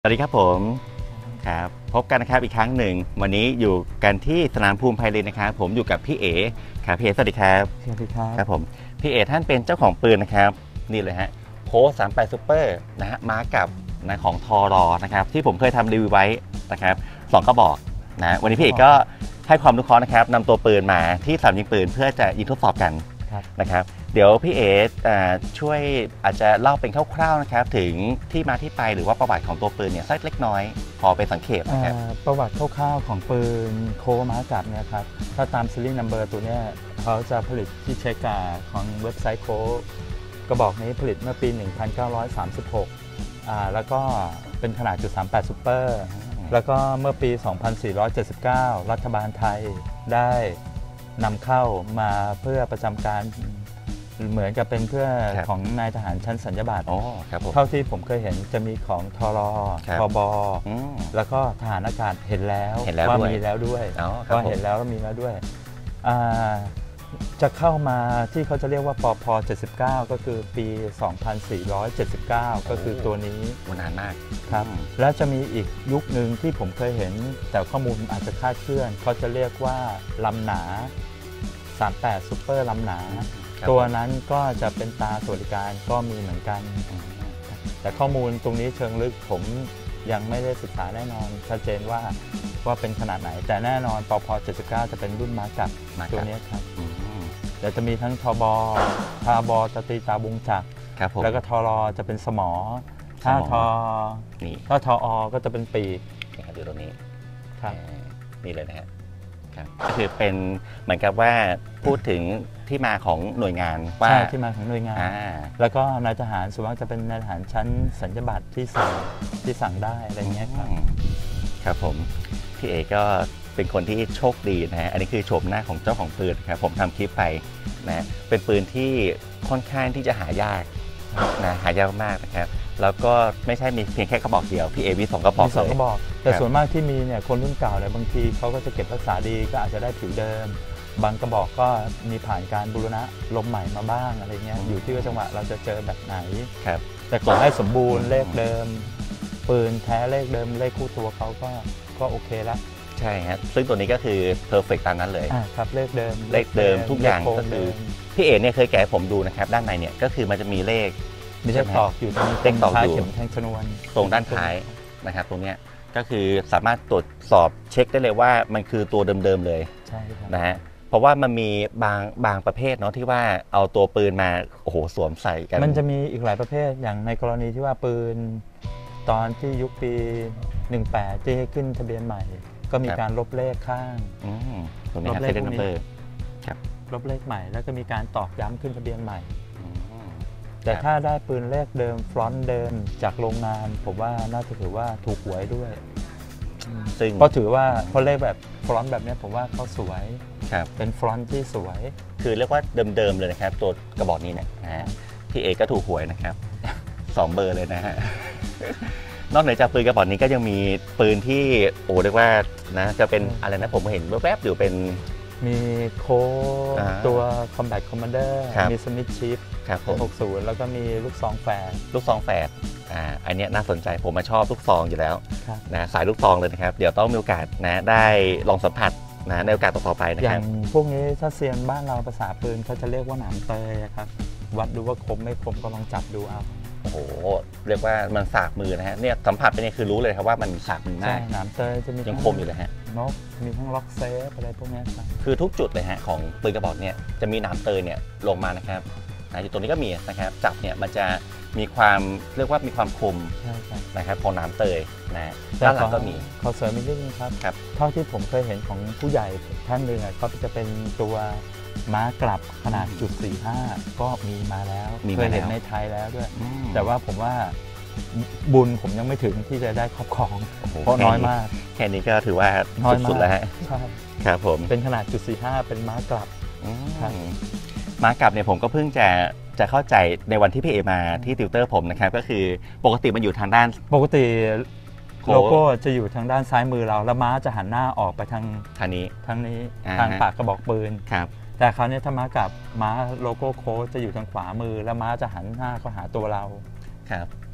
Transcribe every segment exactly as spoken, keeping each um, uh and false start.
สวัสดีครับผมครับพบกันนะครับอีกครั้งหนึ่งวันนี้อยู่กันที่สนามภูมิไพลินนะครับผมอยู่กับพี่เอ๋ครับพี่เอ๋สวัสดีครับสวัสดีครับครับผมพี่เอ๋ท่านเป็นเจ้าของปืนนะครับนี่เลยฮะโค้ชสามแปดซูเปอร์นะฮะมากับนะของทอรอนะครับที่ผมเคยทำรีวิวไว้นะครับสองกระบอกนะวันนี้พี่เอ๋ก็ให้ความรู้เคราะห์นะครับนำตัวปืนมาที่สนามยิงปืนเพื่อจะยิงทดสอบกันนะครับเดี๋ยวพี่เอ๋ช่วยอาจจะเล่าเป็นคร่าวๆนะครับถึงที่มาที่ไปหรือว่าประวัติของตัวปืนเนี่ยสักเล็กน้อยพอไปสังเกตนะครับประวัติคร่าวๆของปืนโคม้าจับเนี่ยครับถ้าตามซีรีส์นัมเบอร์ตัวเนี้ยเขาจะผลิตที่เช็กาของเว็บไซต์โคกระบอกนี้ผลิตเมื่อปี หนึ่งพันเก้าร้อยสามสิบหก อ่าแล้วก็เป็นขนาดจุดสามแปดซูเปอร์แล้วก็เมื่อปี สองพันสี่ร้อยเจ็ดสิบเก้า รัฐบาลไทยได้นำเข้ามาเพื่อประจำการเหมือนกับเป็นเพื่อของนายทหารชั้นสัญญาบัตรเท่าที่ผมเคยเห็นจะมีของทรทบแล้วก็ทหารอากาศเห็นแล้วว่ามีแล้วด้วยว่าเห็นแล้วว่ามีแล้วด้วยจะเข้ามาที่เขาจะเรียกว่าปพเจ็ดสิบเก้าก็คือปี สองพันสี่ร้อยเจ็ดสิบเก้า ก็คือตัวนี้นานมากครับและจะมีอีกยุคหนึ่งที่ผมเคยเห็นแต่ข้อมูลอาจจะคลาดเคลื่อนเขาจะเรียกว่าลำหนาสามสิบแปดซุปเปอร์ลำหนาตัวนั้นก็จะเป็นตาสวัสดิการก็มีเหมือนกันแต่ข้อมูลตรงนี้เชิงลึกผมยังไม่ได้ศึกษาแน่นอนชัดเจนว่าว่าเป็นขนาดไหนแต่แน่นอนปพเจ็ดสิบเก้าจะเป็นรุ่นมากับตัวนี้ครับเดี๋ยวจะมีทั้งทบทบตตีตาบุงจักรแล้วก็ทรจะเป็นสมอถ้าทอถ้าทอก็จะเป็นปีกนะครับอยู่ตรงนี้ครับนี่เลยนะฮะก็คือเป็นเหมือนกับว่าพูดถึงที่มาของหน่วยงานว่าใช่ที่มาของหน่วยงานแล้วก็นายทหารส่วนมากจะเป็นนายทหารชั้นสัญญาบัตรที่สั่งที่สั่งได้อะไรเงี้ยครับครับผมพี่เอก็เป็นคนที่โชคดีนะฮะอันนี้คือโฉมหน้าของเจ้าของปืนครับผมทำคลิปไปนะเป็นปืนที่ค่อนข้างที่จะหายากนะหายากมากนะครับแล้วก็ไม่ใช่มีเพียงแค่กระบอกเดียวพี่เอมีสองกระบอกมีสองกระบอกแต่ส่วนมากที่มีเนี่ยคนรุ่นเก่าเนี่ยบางทีเขาก็จะเก็บรักษาดีก็อาจจะได้ผิวเดิมบางกระบอกก็มีผ่านการบูรณะลมใหม่มาบ้างอะไรเงี้ยอยู่ที่ว่าจังหวะเราจะเจอแบบไหนแต่ขอให้สมบูรณ์เลขเดิมปืนแท้เลขเดิมเลขคู่ตัวเขาก็ก็โอเคแล้วใช่ครับซึ่งตัวนี้ก็คือเพอร์เฟกต์ตามนั้นเลยครับเลขเดิมเลขเดิมทุกอย่างก็คือพี่เอ๋เนี่ยเคยแกะผมดูนะครับด้านในเนี่ยก็คือมันจะมีเลขมีเลขตอกอยู่ตรงเลขตอกอยู่เข็มแทงชนวนตรงด้านท้ายนะครับตรงเนี้ยก็คือสามารถตรวจสอบเช็คได้เลยว่ามันคือตัวเดิมๆเลยใช่ครับนะฮะเพราะว่ามันมีบางบางประเภทเนาะที่ว่าเอาตัวปืนมาโอ้โหสวมใส่กันมันจะมีอีกหลายประเภทอย่างในกรณีที่ว่าปืนตอนที่ยุคปีหนึ่งแปดที่ให้ขึ้นทะเบียนใหม่ก็มีการลบเลขข้างตรงนี้ครับเซตนัมเบอร์ครับลบเลขใหม่แล้วก็มีการตอกย้ำขึ้นทะเบียนใหม่แต่ถ้าได้ปืนเลขเดิมฟรอนต์เดิมจากโรงงานผมว่าน่าจะถือว่าถูกหวยด้วยซึ่งเพราะถือว่าเพราะเลขแบบฟรอนต์แบบนี้ผมว่าเขาสวยเป็นฟรอนต์ที่สวยคือเรียกว่าเดิมๆเลยนะครับตัวกระบอกนี้เนี่ยนะพี่เอกก็ถูกหวยนะครับสองเบอร์เลยนะฮะนอกเหนือจากปืนกระบอกนี้ก็ยังมีปืนที่โอ้เรียกว่านะจะเป็นอะไรนะผมเห็นแวบๆอยู่เป็นมีโค้ตัว Combat Commander มี Smith Chip หกสิบแล้วก็มีลูกซองแฝดลูกซองแฝดอ่าอันนี้น่าสนใจผมมาชอบลูกซองอยู่แล้วนะสายลูกซองเลยนะครับเดี๋ยวต้องมีโอกาสนะได้ลองสัมผัสนะในโอกาสต่อไปนะครับอย่างพวกนี้ถ้าเซียนบ้านเราภาษาปืนเขาจะเรียกว่าหนามเตยครับวัดดูว่าคมไม่คมก็ลองจับดูเอาโอ้โหเรียกว่ามันสากมือนะฮะเนี่ยสัมผัสไปนี่คือรู้เลยครับว่ามันสากมือมากหนามเตยจะมียังคมอยู่เลยฮะนกมีทั้งล็อกเซฟอะไรพวกนี้ครับคือทุกจุดเลยฮะของปืนกระบอกเนี่ยจะมีหนามเตยเนี่ยลงมานะครับนะอยู่ตรงนี้ก็มีนะครับจับเนี่ยมันจะมีความเรียกว่ามีความคมนะครับของหนามเตยนะด้านหลังก็มีขอเสริมอีกนิดนึงครับเท่าที่ผมเคยเห็นของผู้ใหญ่ท่านหนึ่งเขาจะเป็นตัวม้ากลับขนาดจุดสี่ห้าก็มีมาแล้วเคยเห็นในไทยแล้วด้วยแต่ว่าผมว่าบุญผมยังไม่ถึงที่จะได้ครอบครองเพราะน้อยมากแค่นี้ก็ถือว่าสุดๆแล้วฮะใช่ครับผมเป็นขนาดจุดสี่ห้าเป็นม้ากลับม้ากลับเนี่ยผมก็เพิ่งจะจะเข้าใจในวันที่พี่เอมาที่ติวเตอร์ผมนะครับก็คือปกติมันอยู่ทางด้านปกติโลโก้จะอยู่ทางด้านซ้ายมือเราแล้วม้าจะหันหน้าออกไปทางทางนี้ทางนี้ทางปากกระบอกปืนครับแต่คราวนี้ถ้าม้ากับม้าโลโก้โค้ชจะอยู่ทางขวามือแล้วม้าจะหันหน้าเข้าหาตัวเราครับ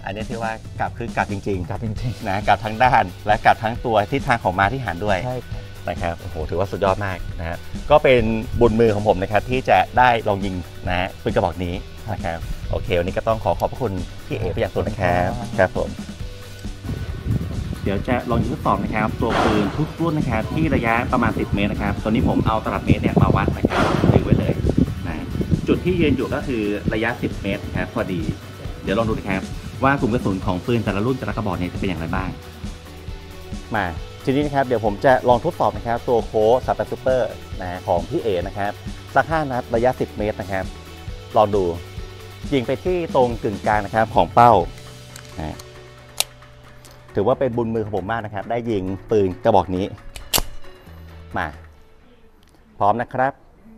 อันนี้ที่ว่ากลับคือกลับจริงๆกลับจริงนะกลับทั้งด้านและกลับทั้งตัวทิศทางของม้าที่หันด้วยๆใช่ครับนะครับโอ้โหถือว่าสุดยอดมากนะฮะก็เป็นบุญมือของผมนะครับที่จะได้ลองยิงนะฮะปืนกระบอกนี้นะครับโอเควันนี้ก็ต้องขอขอบพระคุณพี่เอ๋ไปอย่างสูงนะครับครับผมเดี๋ยวจะลองยิงทดสอบนะครับตัวปืนทุกรุ่นนะครับที่ระยะประมาณสิบเมตรนะครับตอนนี้ผมเอาตลับเมตรเนี่ยมาวัดนะครับถือไว้เลยนะจุดที่ยืนอยู่ก็คือระยะสิบเมตรนะครับพอดีเดี๋ยวลองดูนะครับว่ากลุ่มกระสุนของปืนแต่ละรุ่นแต่ละกระบอกเนี่ยจะเป็นอย่างไรบ้างมาทีนี้นะครับเดี๋ยวผมจะลองทดสอบนะครับตัวโค้ชสามแปดซูเปอร์นะของพี่เอนะครับสักห้านัดระยะสิบเมตรนะครับลองดูยิงไปที่ตรงกึ่งกลางนะครับของเป้านะถือว่าเป็นบุญมือของผมมากนะครับได้ยิงปืนกระบอกนี้มาพร้อมนะครับ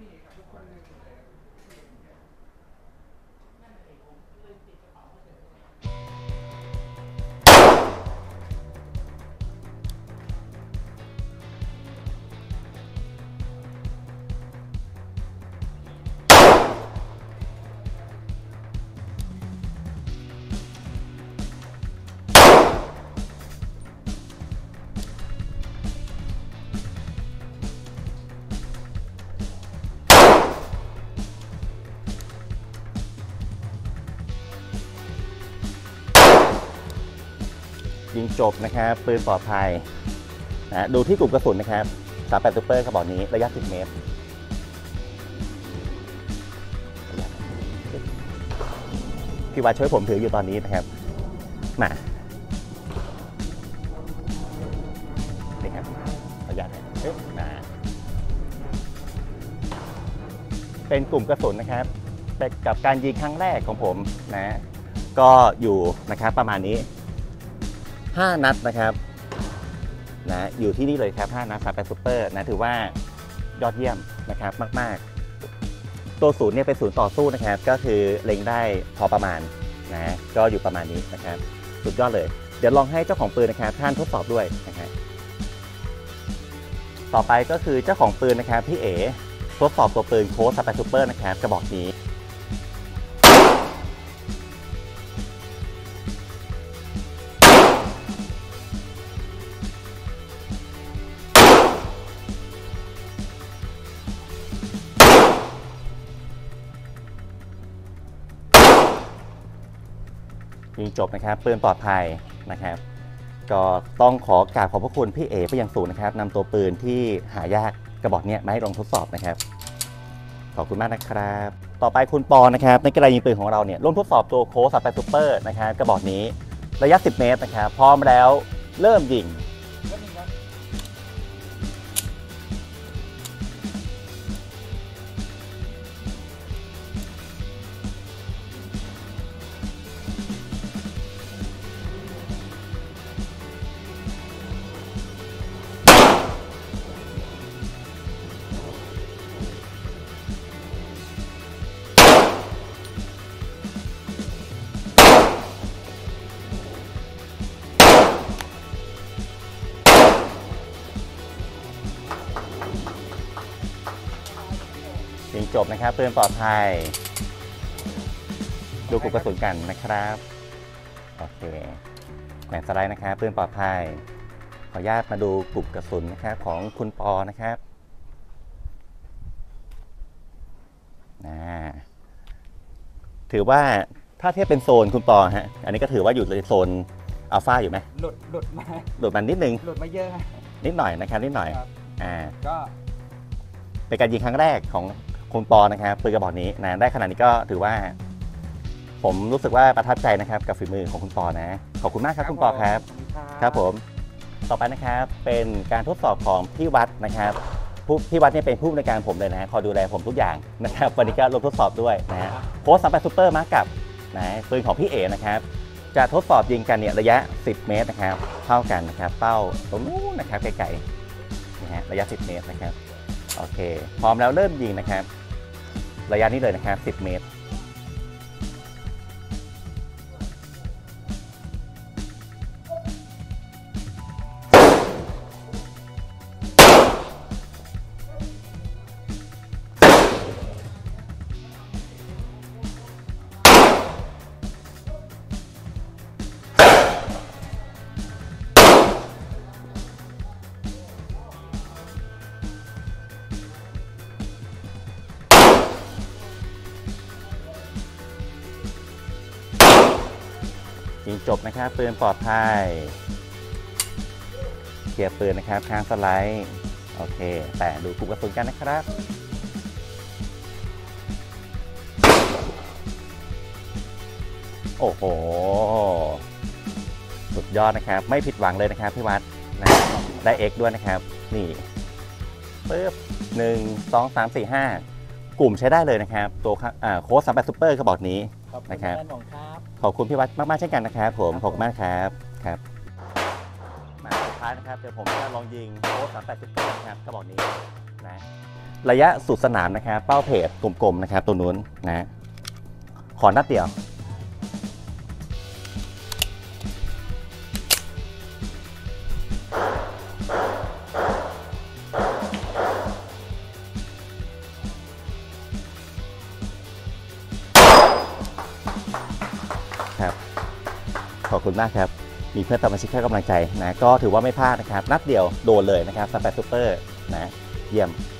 ยิงจบนะครับปืนปลอดภัยนะดูที่กลุ่มกระสุนนะครับสามแปดซูเปอร์กระบอกนี้ระยะสิบเมตรพี่วัดช่วยผมถืออยู่ตอนนี้นะครับมานี่ครับระยะเอ๊ะมาเป็นกลุ่มกระสุนนะครับแต่กับการยิงครั้งแรกของผมนะก็อยู่นะครับประมาณนี้ห้านัดนะครับนะอยู่ที่นี่เลยครับห้านัดสามแปดซูเปอร์นะถือว่ายอดเยี่ยมนะครับมากๆตัวศูนย์เนี่ยเป็นศูนย์ต่อสู้นะครับก็คือเล็งได้พอประมาณนะก็อยู่ประมาณนี้นะครับสุดยอดเลยเดี๋ยวลองให้เจ้าของปืนนะครับท่านทดสอบด้วยนะครับต่อไปก็คือเจ้าของปืนนะครับพี่เอ๋ทดสอบตัวปืนโค้ชสามแปดซูเปอร์นะครับกระบอกนี้ยิงจบนะครับปืนปลอดภัยนะครับก็ต้องขอกราบขอบพระคุณพี่เอ๋ไปอย่างสูงนะครับนำตัวปืนที่หายากกระบอกนี้มาให้ลองทดสอบนะครับขอบคุณมากนะครับต่อไปคุณปอนะครับในกระยิงปืนของเราเนี่ยร่วมทดสอบตัวโค้ชสามแปดซูเปอร์นะครับกระบอกนี้ระยะสิบเมตรนะครับพร้อมแล้วเริ่มยิงยิงจบนะครับปืนปลอดภัยดูกลุ่มกระสุนกันนะครับโอเคแหวนสไลด์นะครับปืนปลอดภัยขออนุญาตมาดูกลุ่มกระสุนนะครับของคุณปอนะครับนะถือว่าถ้าเทียบเป็นโซนคุณปอฮะอันนี้ก็ถือว่าอยู่ในโซนอัลฟาอยู่ไหมหลุดหลุดมาหลุดมานิดนึงหลุดมาเยอะนิดหน่อยนะครับนิดหน่อยอ่าก็เป็นการยิงครั้งแรกของคุณปอนะครับปืนกระบอกนี้นะได้ขนาดนี้ก็ถือว่าผมรู้สึกว่าประทับใจนะครับกับฝีมือของคุณปอนะขอบคุณมากครับคุณปอครับครับผมต่อไปนะครับเป็นการทดสอบของพี่วัดนะครับพี่วัดเนี่ยเป็นผู้ในการผมเลยนะฮะคอยดูแลผมทุกอย่างนะครับวันนี้ก็ลงทดสอบด้วยนะฮะโค้ชสามแปดซูเปอร์มากับนะปืนของพี่เอ๋นะครับจะทดสอบยิงกันเนี่ยระยะสิบเมตรนะครับเท่ากันนะครับเป้าตรงนู้นนะครับไกลๆนะฮะระยะสิบเมตรนะครับโอเคพร้อมแล้วเริ่มยิงนะครับระยะนี้เลยนะครับสิบเมตร ยิยิงจบนะครับปืนปลอดภัยเคลียร์ปืนนะครับค้างสไลด์โอเคแต่ดูกลุ่มกระสุนกันนะครับโอ้โหสุดยอดนะครับไม่ผิดหวังเลยนะครับพี่วัดนะได้ X ด้วยนะครับนี่ปึ๊บหนึ่งสองสามสี่ห้ากลุ่มใช้ได้เลยนะครับตัวโค้ดสามแปดซูเปอร์กระบอกนี้นะครับขอบคุณพี่วัดมากๆเช่นกันนะครับผมขอบคุณมากครับครับมาสุดท้ายนะครับเดี๋ยวผมจะลองยิงโค้ดสามแปดซูเปอร์นะครับกระบอกนี้นะระยะสุดสนามนะครับเป้าเพจกลมๆนะครับตัวนู้นนะขอนัดเดียวครับขอบคุณมากครับมีเพื่อนสมาชิกให้กำลังใจนะก็ถือว่าไม่พลาดนะครับนัดเดียวโดนเลยนะครับสแปซซูเปอร์นะเยี่ยม